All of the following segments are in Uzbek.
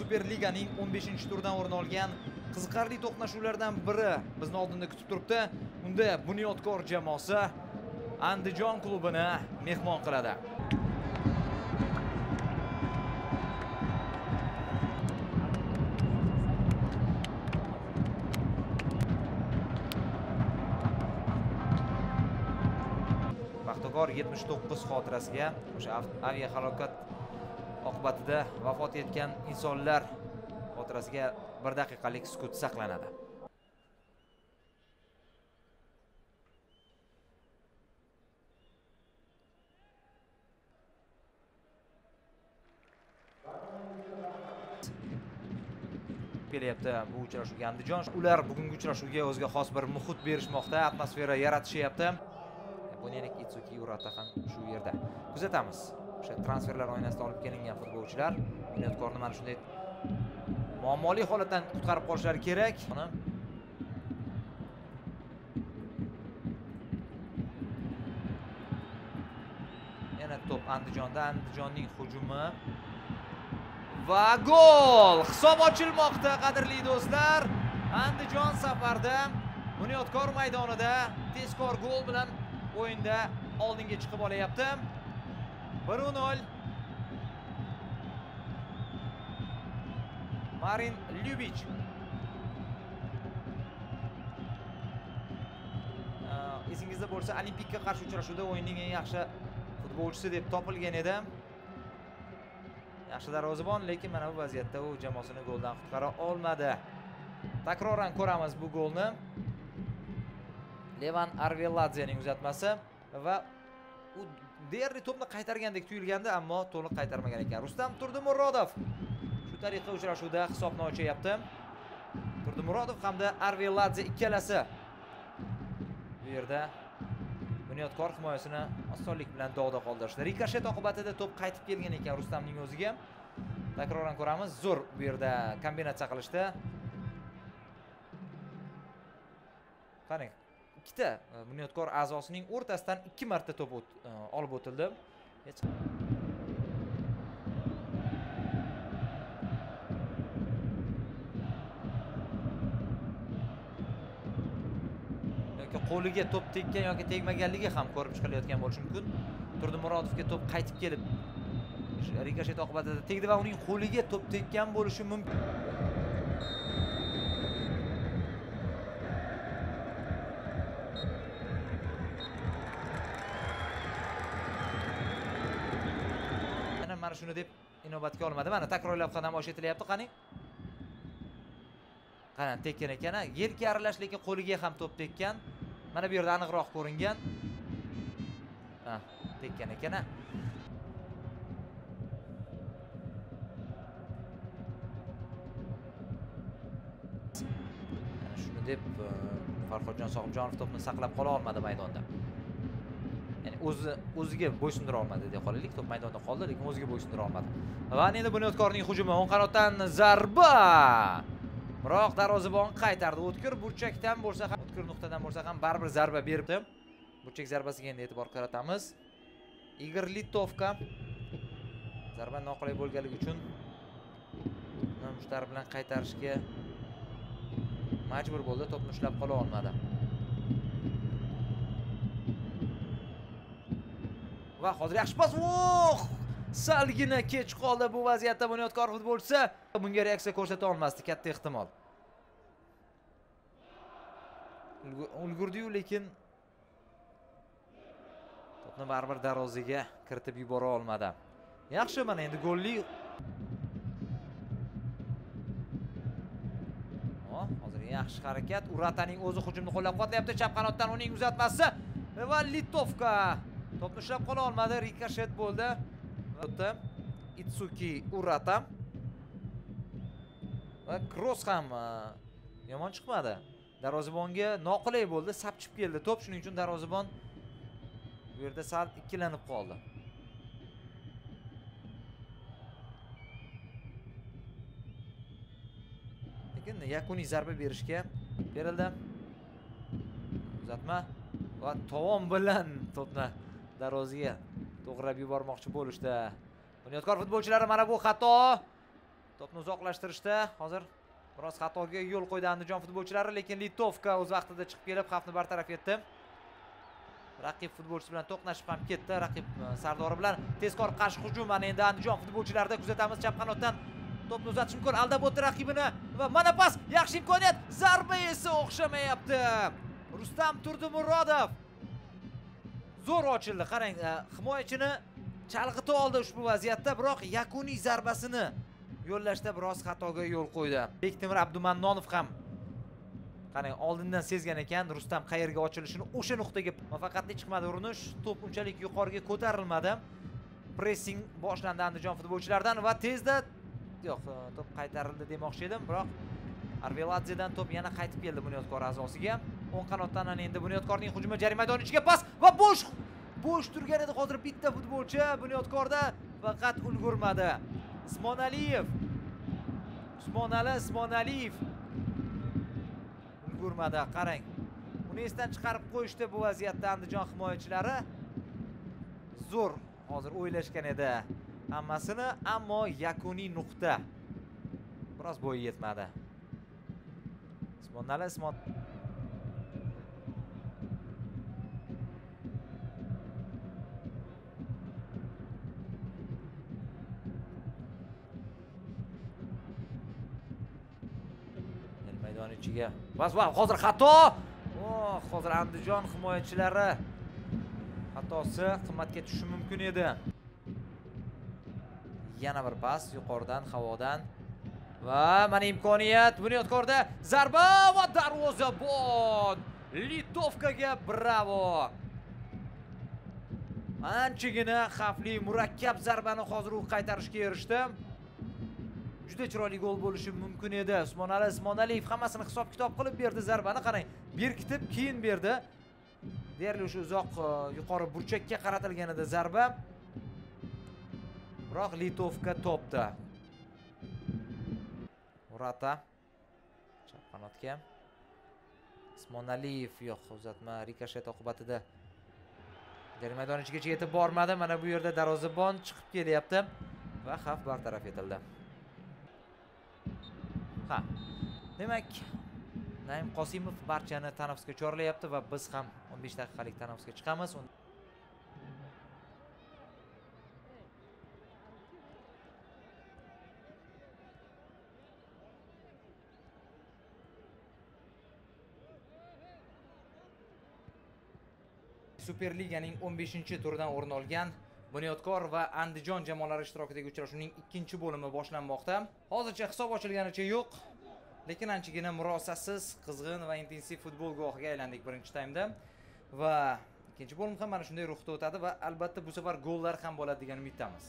Superliganing 15-turdan o'rin olgan qiziqarli to'qnashuvlardan biri bizni oldinda kutib turibdi. Unda Bunyodkor jamoasi Andijon klubini mehmon qiladi. Paxtakor 79 xotirasiga o'sha aviahalokat oqibatida vafot etgan insonlar xotirasiga 1 daqiqalik sukut saqlanadi. Kelyapti bu uchrashuvga Andijon. Ular bugungi uchrashuvga o'ziga xos bir muhit berishmoqda, atmosfera yaratishyapti. Yaponiyalik Itsuki Urata ham shu yerda. Kuzatamiz. O'sha transferlar oynasida olib kelingan futbolchilar Bunyodkorni mana shunday muammoli holatdan qutqarib qolishlari kerak. Yana to'p Andijonda, Andijonning hujumi va gol! Hisob ochilmoqda, qadrli do'stlar. Andijon safarda Bunyodkor maydonida tezkor gol bilan o'yinda oldinga chiqib olyapti. 1-0. Marin Lyubich. Esingizda bo'lsa, Olimpikka qarshi uchrashuvda o'yinning eng yaxshi futbolchisi deb topilgan edi. Yaxshi darvozabon, lekin mana bu vaziyatda u jamoasini goldan qutqara olmadi. Takroran ko'ramiz bu golni. Levan Arveladzening uzatmasi va u deyarli to'pni qaytargandek tuyulgandi, ammo to'liq qaytarmagan ekan. Rustam Turdimurodov shu tariqa uchrashuvda hisobni ochyapti. Turdimurodov hamda Arveladze ikkalasi bu yerda Bunyodkor himoyasini osonlik bilan dog'da qoldirishdi. Rikoshet oqibatida to'p qaytib kelgan ekan Rustamning o'ziga. Takroran ko'ramiz. Zo'r bu yerda kombinatsiya qilishdi. Qarang, ikkita Bunyodkor a'zosining o'rtasidan 2 marta to'p olib o'tildi. Qo'liga to'p tekkan yoki tegmaganligi ham ko'rib chiqilayotgan bo'lishi mumkin. Turdimurodovga to'p qaytib kelib rikoshet oqibatida tegdi va uning qo'liga to'p tekkan bo'lishi mumkin. Mana shuni deb inobatga olmadi. Mana takrorlab namoyish etilyapti. Qani? Qani tekkan ekan, yelka aralash lekin qo'liga ham to'p tekkan. Mana bu yerda aniqroq ko'ringan. Tekkan ekan. Mana shuni deb Farhodjon Sohibjonov to'pni saqlab qola olmadi maydonda. Ya'ni o'ziga bo'ysundira olmadi deb qolaylik. To'p maydonda qoldi, lekin o'ziga bo'ysundira olmadi. Va endi Bunyodkorning hujumi o'ng qanotdan zarba. Biroq darvozabon qaytardi. O'tkir burchakdan bo'lsa ham, o'tkir nuqtadan bo'lsa ham baribir zarba beribdi. Burchak zarbasiga endi e'tibor qaratamiz. Igor Litovka zarba noqulay bo'lganligi uchun mushtar bilan qaytarishga majbur bo'ldi. To'pni ushlab qola olmadi. Va hozir yaxshi pas. Salgina kech qoldi bu vaziyatda Bunyodkor futbolchisi. Bunga reaksiya ko'rsata olmasdi, katta ehtimol. Ulgurdi-yu, lekin to'pni baribir darvozaga kiritib yubora olmadi. Yaxshi, mana endi golli. Hozir yaxshi harakat. Urataning o'zi hujumni qo'llab-quvvatlayapti. Chap qanotdan uning uzatmasi va Litovka to'pni ushlab qola olmadi. Rikoshet bo'ldi. Itsuki Urata va cross ham yomon chiqmadi. Darvozabonga noqulay bo'ldi, sapchib keldi to'p, shuning uchun darvozabon bu yerda sal ikkilanib qoldi. Lekin yakuniy zarba berishga berildi. Uzatma va tovon bilan to'pni darvozaga to'g'rilab yubormoqchi bo'lishdi. Bunyodkor futbolchilari mana bu xato. To'pni uzoqlashtirishda hozir biroz xatoga yo'l qo'ydi Andijon futbolchilari, lekin Litovka o'z vaqtida chiqib kelib xavfni bartaraf etdi. Raqib futbolchisi bilan to'qnashib ham ketdi. Raqib sardori bilan tezkor qarshi hujum. Mana endi Andijon futbolchilarida kuzatamiz, chap qanotdan to'pni uzatish mumkin. Aldab o'tdi raqibini va mana pas, yaxshi imkoniyat. Zarba esa o'xshamayapti. Rustam Turdimurodov zo'r ochildi. Qarang, himoyachini chalg'ita oldi ushbu vaziyatda, biroq yakuniy zarbasini yo'llashda biroz xatoga yo'l qo'ydi. Bektemir Abdumannonov ham qarang, oldindan sezgan ekan Rustam qayerga ochilishini, o'sha nuqtaga muvaffaqiyatli chiqmadi urinish. To'p unchalik yuqoriga ko'tarilmadi. Pressing boshlandi Andijon futbolchilaridan va tezda yo'q, to'p qaytarildi demoqchi edim, biroq Arveladzedan to'p yana qaytib keldi Bunyodkor a'zosiga. O'ng qanotdan endi Bunyodkorning hujumi, jarima maydoni ichiga pas va bo'sh turgan edi hozir bitta futbolchi Bunyodkorda, faqat ulgurmadi. Usmonaliyev ulgurmadi. Qarang, uni esdan chiqarib qo'yishdi bu vaziyatda Andijon himoyachilari. Zo'r hozir o'ylashgan edi hammasini, ammo yakuniy nuqta biroz bo'yi yetmadi. Maydon ichiga. Bas, hozir xato. Hozir Andijon himoyachilari xatosi qimmatga tushishi mumkin edi. Yana bir pas yuqoridan, havodan. Va mana imkoniyat Bunyodkorda. Zarba va darvozabon. Litovkaga bravo. Anchagina xavfli, murakkab zarbani hozir u qaytarishga erishdi. Juda chiroyli gol bo'lishi mumkin edi. Usmonaliyev hammasini hisob-kitob qilib berdi zarbani. Qarang, berkitib keyin berdi. Deyarli o'sha uzoq yuqori burchakka qaratilgan edi zarba. Biroq Litovka topdi. Urata chap qanotga. Usmonaliyev yo'q, uzatma rikoshet oqibatida jarima maydoni ichigacha yetib bormadi. Mana bu yerda darvozabon chiqib kelyapti va xavf bartaraf etildi. Demak, Naim Qosimov barchani tanaffusga chorlayapti va biz ham 15 daqiqalik tanaffusga chiqamiz. Superliganing 15-turidan o'rin olgan Bunyodkor va Andijon jamoalari ishtirokidagi uchrashuvning ikkinchi bo'limi boshlanmoqda. Hozircha hisob ochilganicha yo'q, lekin anchagina murosasiz, qizg'in va intensiv futbol guvohiga aylandik birinchi taymda va ikkinchi bo'lim ham mana shunday ruhda o'tadi va albatta bu safar gollar ham bo'ladi degan umiddamiz.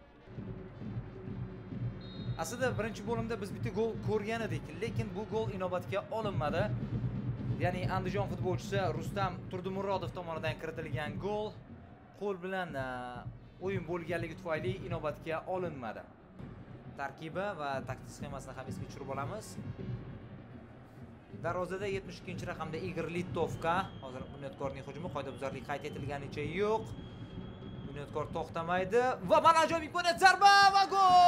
Aslida birinchi bo'limda biz bitta gol ko'rgan edik, lekin bu gol inobatga olinmadi. Ya'ni Andijon futbolchisi Rustam Turdimurodov tomonidan kiritilgan gol qo'l bilan o'yin bo'lganligi tufayli inobatga olinmadi. Tarkibi va taktik sxemasini ham esga tushirib olamiz. Darvozada 72-raqamda Igor Litovka. Hozir Bunyodkorning hujumi, qoidabuzarlik qayd etilganicha yo'q. Bunyodkor to'xtamaydi va mana ajoyib imkoniyat, zarba va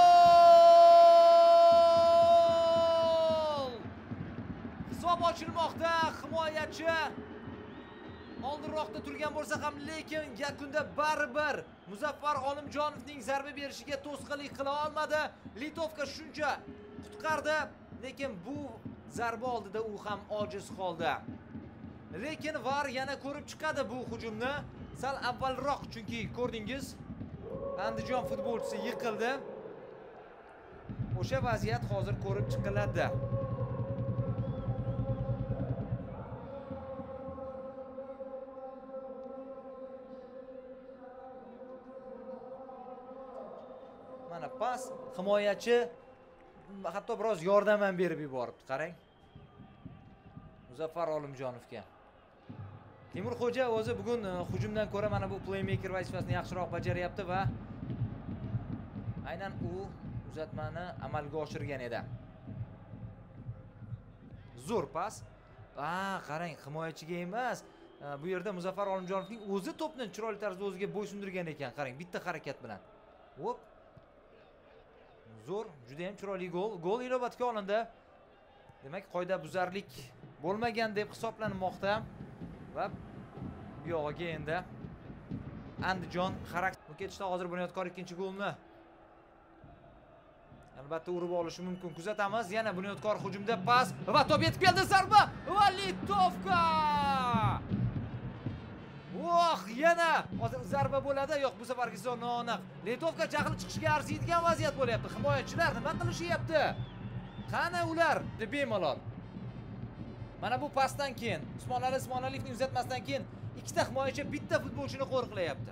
gol! Hisob ochilmoqda. Himoyachi oldinroqda turgan bo'lsa ham, lekin yakunda baribir Muzaffar Olimjonovning zarba berishiga to'sqinlik qila olmadi. Litovka shuncha qutqardi, lekin bu zarba oldida u ham ojiz qoldi. Lekin VAR yana ko'rib chiqadi bu hujumni. Sal avvalroq, chunki ko'rdingiz, Andijon futbolchisi yiqildi. O'sha vaziyat hozir ko'rib chiqiladi. Mana pas, himoyachi hatto biroz yordam ham berib yuboribdi, qarang. Muzaffar Olimjonovga. Timur Xo'ja o'zi bugun hujumdan ko'ra mana bu playmaker vazifasini yaxshiroq bajaryapti va aynan u uzatmani amalga oshirgan edi. Zo'r pas. Qarang, himoyachiga emas. Bu yerda Muzaffar Olimjonovning o'zi to'pni chiroyli tarzda o'ziga bo'ysundirgan ekan. Qarang, bitta harakat bilan. Hop. Zo'r, juda ham chiroyli gol. Gol inobatga olindi. Demak, qoidabuzarlik bo'lmagan deb hisoblanmoqda va bu yog'iga endi Andijon xarakter bu ketishda hozir Bunyodkor ikkinchi golni albatta urib olishi mumkin. Kuzatamiz. Yana Bunyodkor hujumda pas va to'p yetib keldi, zarba va Litovka. Yana hozir zarba bo'ladi, yo'q, bu safargi son noaniq. Litovka jahli chiqishga arziydigan vaziyat bo'lyapti. Himoyachilar nima qilishyapti? Qani ular? Bemalol. Mana bu pasdan keyin Usmonaliyevning uzatmasidan keyin ikkita himoyachi bitta futbolchini qo'riqlayapti.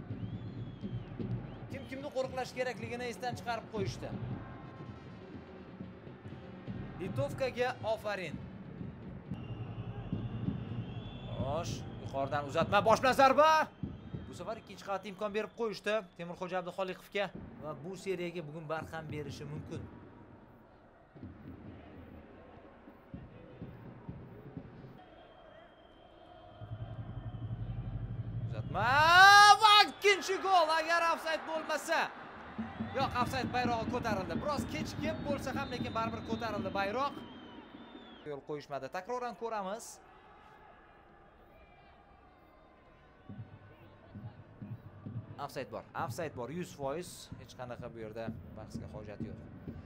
Kimni qo'riqlash kerakligini esdan chiqarib qo'yishdi. Litovkaga ofarin. Xo'sh, yuqoridan uzatma, bosh bilan zarba. Bu safar ikkinchi qavatda imkon berib qo'yishdi Temurxo'ja Abduxoliqovga va bu seriyaga bugun barham berishi mumkin. Uzatma va ikkinchi gol agar ofsayd bo'lmasa. Yo'q, ofsayd bayrog'i ko'tarildi. Biroz kechikib bo'lsa ham, lekin baribir ko'tarildi bayroq. Yo'l qo'yishmadi. Takroran ko'ramiz. Ofsayd bor. Ofsayd bor 100%. Hech qanaqa bu yerda bahsga hojat yo'q.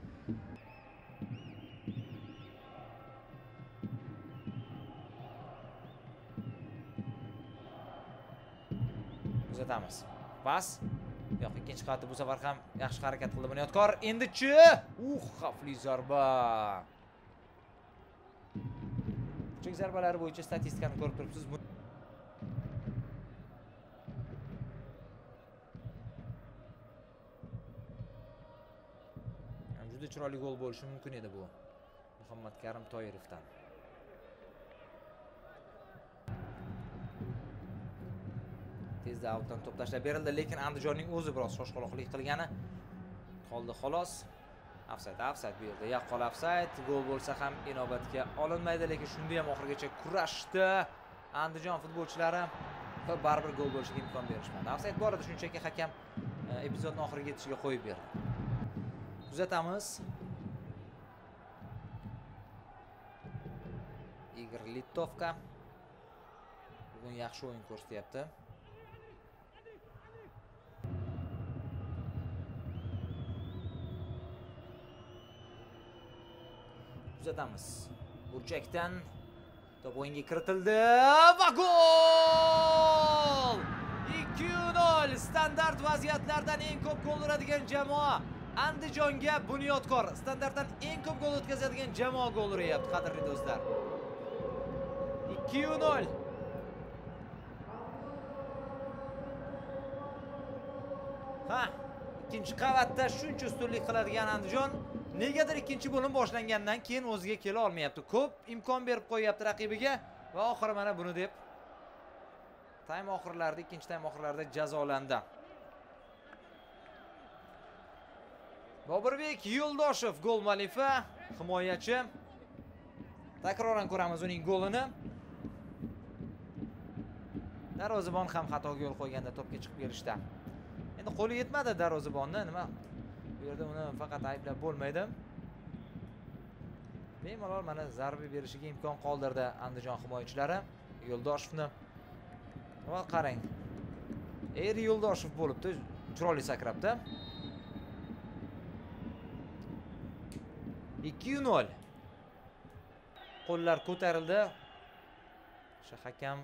Uzatamiz. Pas. Yo'q, ikkinchi qavatda bu safar ham yaxshi harakat qildi Bunyodkor. Endi-chi? Xavfli zarba. Kuchuk zarbalari bo'yicha statistikani ko'rib turibsiz. Juda chiroyli gol bo'lishi mumkin edi bu. Muhammadkarim Toyirovdan. Tezda outdan to'p tashlab berildi, lekin Andijonning o'zi biroz shoshqaloqlik qilgani qoldi xolos. Ofsayd bu yerda. Yaqqol ofsayd. Gol bo'lsa ham inobatga olinmaydi, lekin shunda ham oxirigacha kurashdi Andijon futbolchilari va baribir gol bo'lishiga imkon berishmadi. Ofsayd bor edi, shunchaki hakam epizodning oxiriga yetishiga qo'yib berdi. Kuzatamiz. Igor Litovka bugun yaxshi o'yin ko'rsatyapti. Kuzatamiz. Burchakdan to'p o'yinga kiritildi va gol! 2-0. Standart vaziyatlardan eng ko'p gol uradigan jamoa Andijonga Bunyodkor. Standartdan eng ko'p gol o'tkazadigan jamoa gol uryapti, qadrli do'stlar. 2-0. Ikkinchi qavatda shuncha ustunlik qiladigan Andijon negadir ikkinchi bo'lim boshlangandan keyin o'ziga kela olmayapti. Ko'p imkon berib qo'yapti raqibiga va oxiri mana buni deb ikkinchi taym oxirlarida jazolandi. Boburbek Yo'ldoshev gol muallifi, himoyachi. Takroran ko'ramiz uning golini. Darvozabon ham xatoga yo'l qo'yganda to'pga chiqib kelishdi. Endi qo'li yetmadi darvozabonni, nima? Bu yerda uni faqat ayblab bo'lmaydi. Bemalol mana zarba berishiga imkon qoldirdi Andijon himoyachilari Yo'ldoshevni. Va qarang. Yo'ldoshev bo'libdi, chiroyli sakrabdi. 2-0. Qo'llar ko'tarildi. O'sha hakam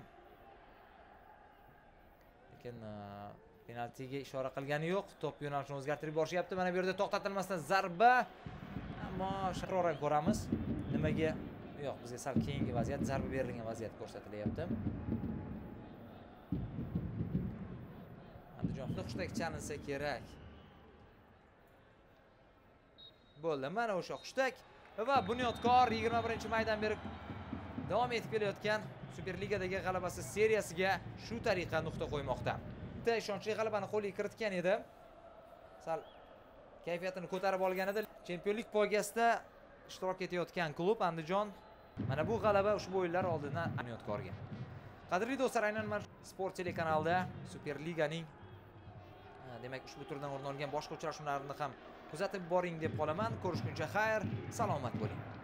lekin penaltiga ishora qilgani yo'q. To'p yo'nalishini o'zgartirib borishyapti. Mana bu yerda to'xtatilmasdan zarba. Ammo takroran ko'ramiz. Nimaga? Yo'q, bizga sal keyingi vaziyat, zarba berilgan vaziyat ko'rsatilyapti. Andijon hushtak chalinsa kerak. Bo'ldi, mana o'sha hushtak va Bunyodkor 21-maydan beri davom etib kelayotgan Superligadagi g'alabasi seriyasiga shu tariqa nuqta qo'ymoqda. Ishonchli g'alabani qo'lga kiritgan edi. Sal kayfiyatini ko'tarib olgan edi. Chempionlik poygasida ishtirok etayotgan klub Andijon mana bu g'alaba ushbu o'yinlar oldidan Bunyodkorga. Qadrli do'stlar, aynan mana Sport telekanalida Superliganing Demak, ushbu turdan o'rin olgan boshqa uchrashuvlarni ham kuzatib boring deb qolaman. Ko'rishguncha xayr, salomat bo'ling.